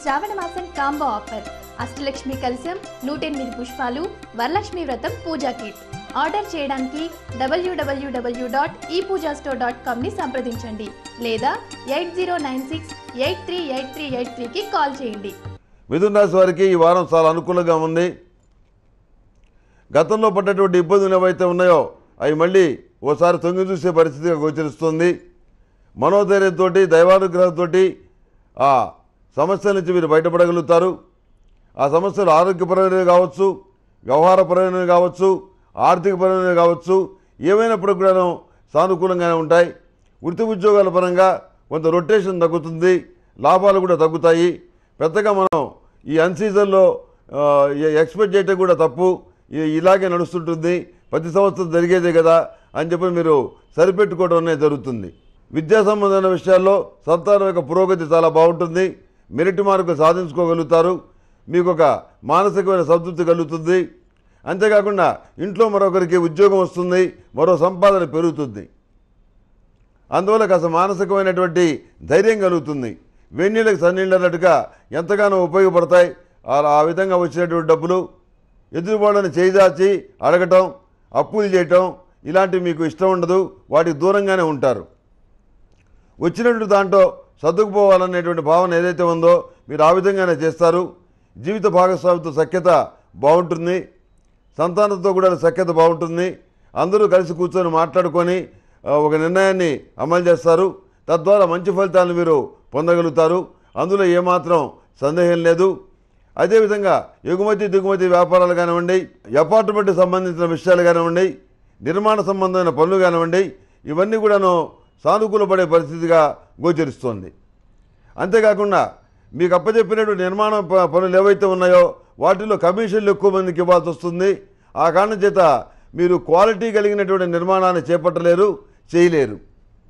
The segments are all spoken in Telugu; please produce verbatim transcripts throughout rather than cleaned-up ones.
శ్రావణ మాసం కాంబో ఆఫర్ అష్టలక్ష్మి కలశం నూట ఎనిమిది పుష్పాలు వరలక్ష్మి వ్రతం పూజా కిట్ ఆర్డర్ చేయడానికి డబ్ల్యూడబ్ల్యూడబ్ల్యూ డాట్ ఈ పూజా స్టోర్ డాట్ కామ్ ని సంప్రదించండి లేదా eight zero nine six eight three eight three eight త్రీకి కాల్ చేయండి. మిథున రాశి వారికి ఈ వారం చాలా అనుకూలంగా ఉంది. గతంలో పడ్డటువంటి ఇబ్బందులు ఏవైతే ఉన్నాయో అవి మళ్ళీ ఓసారి తొంగి చూసే పరిస్థితిగా గోచరిస్తుంది. మనోధైర్యంతో దైవానుగ్రహంతో ఆ సమస్యల నుంచి మీరు బయటపడగలుగుతారు. ఆ సమస్యలు ఆరోగ్యపరమైనవి కావచ్చు, వ్యవహారపరమైనవి కావచ్చు, ఆర్థికపరమైనవి కావచ్చు, ఏమైనప్పటికి కూడా సానుకూలంగానే ఉంటాయి. వృత్తి ఉద్యోగాల పరంగా కొంత రొటేషన్ తగ్గుతుంది, లాభాలు కూడా తగ్గుతాయి. పెద్దగా మనం ఈ అన్సీజన్లో ఎక్స్పెక్ట్ చేయటం కూడా తప్పు. ఇలాగే నడుస్తుంటుంది, ప్రతి సంవత్సరం జరిగేదే కదా అని చెప్పి మీరు సరిపెట్టుకోవడం అనేది జరుగుతుంది. విద్యా సంబంధమైన విషయాల్లో సంతానం యొక్క పురోగతి చాలా బాగుంటుంది. మెరిట్ మార్కులు సాధించుకోగలుగుతారు. మీకు ఒక మానసికమైన సంతృప్తి కలుగుతుంది. అంతేకాకుండా ఇంట్లో మరొకరికి ఉద్యోగం వస్తుంది, మరో సంపాదన పెరుగుతుంది. అందువల్ల కాస్త మానసికమైనటువంటి ధైర్యం కలుగుతుంది. వేణీళ్ళకి సన్నీళ్ళు అన్నట్టుగా ఎంతగానో ఉపయోగపడతాయి. ఆ విధంగా వచ్చినటువంటి డబ్బులు ఎదురువాళ్ళని చేయిదాచి అడగటం, అప్పులు చేయటం ఇలాంటివి మీకు ఇష్టం ఉండదు. వాటికి దూరంగానే ఉంటారు. వచ్చినటువంటి దాంట్లో సర్దుకుపోవాలనేటువంటి భావన ఏదైతే ఉందో మీరు ఆ విధంగానే చేస్తారు. జీవిత భాగస్వామితో సఖ్యత బాగుంటుంది. సంతానంతో కూడా సఖ్యత బాగుంటుంది. అందరూ కలిసి కూర్చొని మాట్లాడుకొని ఒక నిర్ణయాన్ని అమలు చేస్తారు. తద్వారా మంచి ఫలితాలను మీరు పొందగలుగుతారు. అందులో ఏమాత్రం సందేహం లేదు. అదేవిధంగా ఎగుమతి దిగుమతి వ్యాపారాలు కానివ్వండి, అపార్ట్మెంట్ సంబంధించిన విషయాలు కానివ్వండి, నిర్మాణ సంబంధమైన పనులు కానివ్వండి, ఇవన్నీ కూడాను సానుకూలపడే పరిస్థితిగా గోచరిస్తోంది. అంతేకాకుండా మీకు అప్పచెప్పినటువంటి నిర్మాణ పనులు ఏవైతే ఉన్నాయో వాటిలో కమిషన్లు ఎక్కువ మందికి ఇవ్వాల్సి వస్తుంది. ఆ కారణం చేత మీరు క్వాలిటీ కలిగినటువంటి నిర్మాణాన్ని చేపట్టలేరు, చేయలేరు.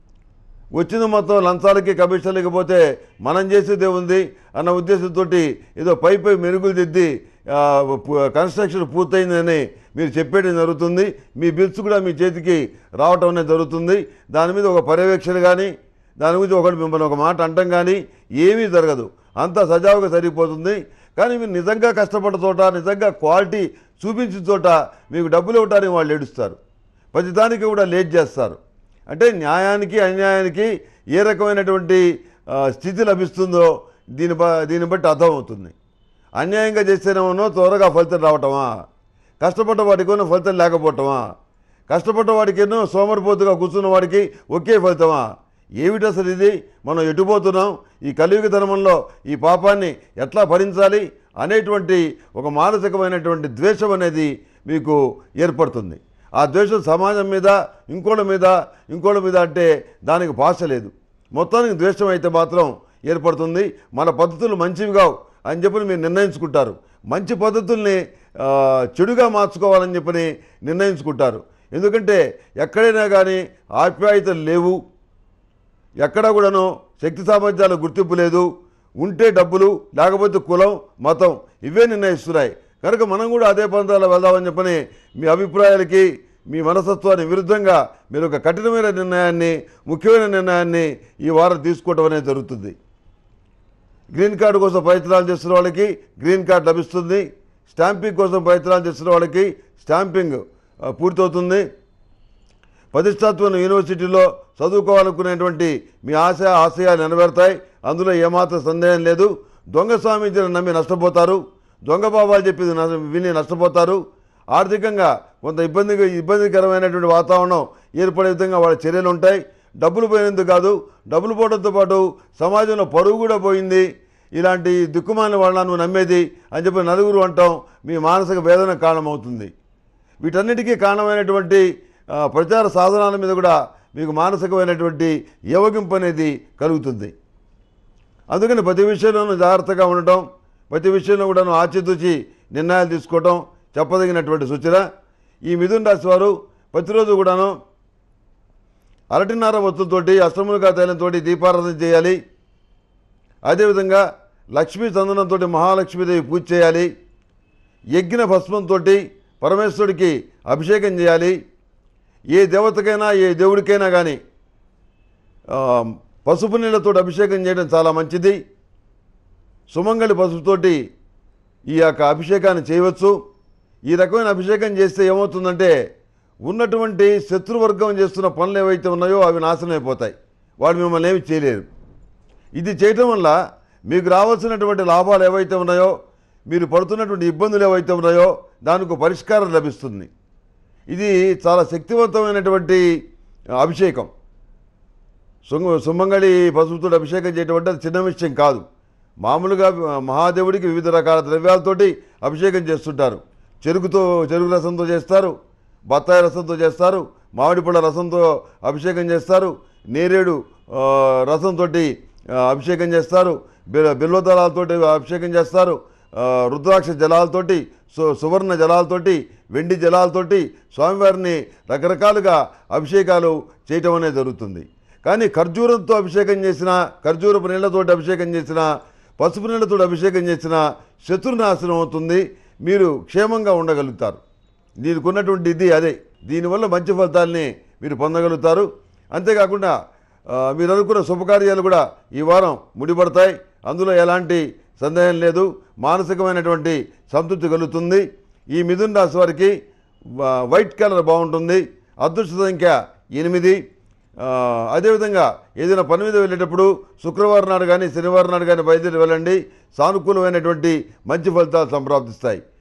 వచ్చిన మొత్తం లంచాలకి కమిషన్లకి పోతే మనం చేసేదే ఉంది అన్న ఉద్దేశంతో ఏదో పై పై మెరుగులు దిద్ది కన్స్ట్రక్షన్ పూర్తయిందని మీరు చెప్పేయడం జరుగుతుంది. మీ బిల్స్ కూడా మీ చేతికి రావటం అనేది జరుగుతుంది. దాని మీద ఒక పర్యవేక్షణ కానీ, దాని గురించి ఒకటి మిమ్మల్ని ఒక మాట అంటం కానీ ఏమీ జరగదు. అంతా సజావుగా సరిపోతుంది. కానీ మీరు నిజంగా కష్టపడ్డ చోట, నిజంగా క్వాలిటీ చూపించిన చోట మీకు డబ్బులు ఇవ్వడానికి వాళ్ళు ఏడుస్తారు. ప్రతిదానికి కూడా లేట్ చేస్తారు. అంటే న్యాయానికి అన్యాయానికి ఏ రకమైనటువంటి స్థితి లభిస్తుందో దీని బ దీన్ని బట్టి అర్థమవుతుంది. అన్యాయంగా చేస్తేనేమో త్వరగా ఫలితం రావటమా, కష్టపడ్డ వాడికి ఫలితం లేకపోవటమా, కష్టపడ్డ వాడికి ఎన్నో సోమరిపోతుగా కూర్చున్న వాడికి ఒకే ఫలితమా? ఏమిటి అసలు ఇది? మనం ఎటుపోతున్నాం? ఈ కలియుగ ధర్మంలో ఈ పాపాన్ని ఎట్లా భరించాలి అనేటువంటి ఒక మానసికమైనటువంటి ద్వేషం అనేది మీకు ఏర్పడుతుంది. ఆ ద్వేషం సమాజం మీద, ఇంకోళ్ళ మీద ఇంకోళ్ళ మీద అంటే దానికి భాష లేదు. మొత్తానికి ద్వేషం అయితే మాత్రం ఏర్పడుతుంది. మన పద్ధతులు మంచివి కావు అని చెప్పి మీరు నిర్ణయించుకుంటారు. మంచి పద్ధతుల్ని చెడుగా మార్చుకోవాలని చెప్పని నిర్ణయించుకుంటారు. ఎందుకంటే ఎక్కడైనా కానీ ఆప్యాయతలు లేవు, ఎక్కడా కూడాను శక్తి సామర్థ్యాల గుర్తింపు లేదు. ఉంటే డబ్బులు, లేకపోతే కులం, మతం ఇవే నిర్ణయిస్తున్నాయి. కనుక మనం కూడా అదే పంతాలో వెళ్దామని చెప్పని మీ అభిప్రాయాలకి, మీ మనస్తత్వాన్ని విరుద్ధంగా మీరు ఒక కఠినమైన నిర్ణయాన్ని, ముఖ్యమైన నిర్ణయాన్ని ఈ వారం తీసుకోవడం అనేది జరుగుతుంది. గ్రీన్ కార్డు కోసం ప్రయత్నాలు చేస్తున్న వాళ్ళకి గ్రీన్ కార్డు లభిస్తుంది. స్టాంపింగ్ కోసం ప్రయత్నాలు చేస్తున్న వాళ్ళకి స్టాంపింగ్ పూర్తవుతుంది. ప్రతిష్టాత్మక యూనివర్సిటీలో చదువుకోవాలనుకునేటువంటి మీ ఆశ ఆశయాలు నెరవేరుతాయి. అందులో ఏమాత్రం సందేహం లేదు. దొంగ స్వామీజీని నమ్మి నష్టపోతారు. దొంగ బాబాలు చెప్పి విని నష్టపోతారు. ఆర్థికంగా కొంత ఇబ్బంది ఇబ్బందికరమైనటువంటి వాతావరణం ఏర్పడే విధంగా వాళ్ళ చర్యలు ఉంటాయి. డబ్బులు పోయినందుకు కాదు, డబ్బులు పోవడంతో పాటు సమాజంలో పరువు కూడా పోయింది. ఇలాంటి దిక్కుమాలిన వాళ్ళను నమ్మేది అని చెప్పి నలుగురు అంటాం మీ మానసిక వేదన కారణమవుతుంది. వీటన్నిటికీ కారణమైనటువంటి ప్రచార సాధనాల మీద కూడా మీకు మానసికమైనటువంటి యోగింపు అనేది కలుగుతుంది. అందుకని ప్రతి విషయంలోనూ జాగ్రత్తగా ఉండటం, ప్రతి విషయంలో కూడా ఆచితూచి నిర్ణయాలు తీసుకోవటం చెప్పదగినటువంటి సూచన. ఈ మిథున రాశి వారు ప్రతిరోజు కూడాను అరటినార వత్తులతోటి, అష్టములుగా తైలంతో దీపారాధన చేయాలి. అదేవిధంగా లక్ష్మీ చందనంతో మహాలక్ష్మీదేవి పూజ చేయాలి. యజ్ఞ భస్మంతో పరమేశ్వరుడికి అభిషేకం చేయాలి. ఏ దేవతకైనా ఏ దేవుడికైనా కానీ పసుపు నీళ్లతో అభిషేకం చేయడం చాలా మంచిది. సుమంగళి పసుపుతోటి ఈ యొక్క అభిషేకాన్ని చేయవచ్చు. ఈ రకమైన అభిషేకం చేస్తే ఏమవుతుందంటే ఉన్నటువంటి శత్రువర్గం చేస్తున్న పనులు ఏవైతే ఉన్నాయో అవి నాశనం అయిపోతాయి. వాళ్ళు మిమ్మల్ని ఏమి చేయలేరు. ఇది చేయటం వల్ల మీకు రావాల్సినటువంటి లాభాలు ఏవైతే ఉన్నాయో, మీరు పడుతున్నటువంటి ఇబ్బందులు ఏవైతే ఉన్నాయో దానికి పరిష్కారం లభిస్తుంది. ఇది చాలా శక్తివంతమైనటువంటి అభిషేకం. సుమంగళి పసుపుతో అభిషేకం చేయటం అంటే అది చిన్న విషయం కాదు. మామూలుగా మహాదేవుడికి వివిధ రకాల ద్రవ్యాలతోటి అభిషేకం చేస్తుంటారు. చెరుకుతో చెరుకు రసంతో చేస్తారు, బత్తాయి రసంతో చేస్తారు, మామిడి పళ్ళ రసంతో అభిషేకం చేస్తారు, నేరేడు రసంతో అభిషేకం చేస్తారు, బిల్వదళాలతో అభిషేకం చేస్తారు, రుద్రాక్ష జలాలతోటి, సు సువర్ణ జలాలతోటి, వెండి జలాలతోటి స్వామివారిని రకరకాలుగా అభిషేకాలు చేయటం అనేది జరుగుతుంది. కానీ ఖర్జూరంతో అభిషేకం చేసిన, ఖర్జూరపు నీళ్లతోటి అభిషేకం చేసిన, పసుపు నీళ్లతో అభిషేకం చేసిన శత్రునాశనం అవుతుంది. మీరు క్షేమంగా ఉండగలుగుతారు. దీనికి ఉన్నటువంటి ఇది అదే. దీనివల్ల మంచి ఫలితాలని మీరు పొందగలుగుతారు. అంతేకాకుండా మీరు అనుకున్న శుభకార్యాలు కూడా ఈ వారం ముడిపడతాయి. అందులో ఎలాంటి సందేహం లేదు. మానసికమైనటువంటి సంతృప్తి కలుగుతుంది. ఈ మిథున రాశి వారికి వైట్ కలర్ బాగుంటుంది. అదృష్ట సంఖ్య ఎనిమిది. అదేవిధంగా ఏదైనా పని మీద వెళ్ళేటప్పుడు శుక్రవారం నాడు కానీ శనివారం నాడు కానీ బయలుదేరి వెళ్ళండి. సానుకూలమైనటువంటి మంచి ఫలితాలు సంప్రాప్తిస్తాయి.